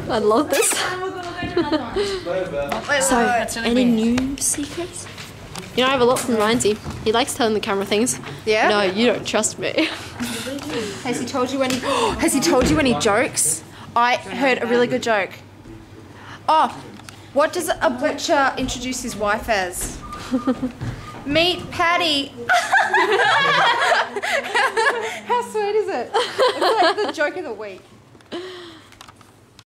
I love this. So, any new secrets? You know, I have a lot from Ryanzy. He likes telling the camera things. Yeah? No, you don't trust me. Has he told you any? Has he told you any jokes? I heard a really good joke. Oh, what does a butcher introduce his wife as? Meet Patty. How sweet is it? It's like the joke of the week.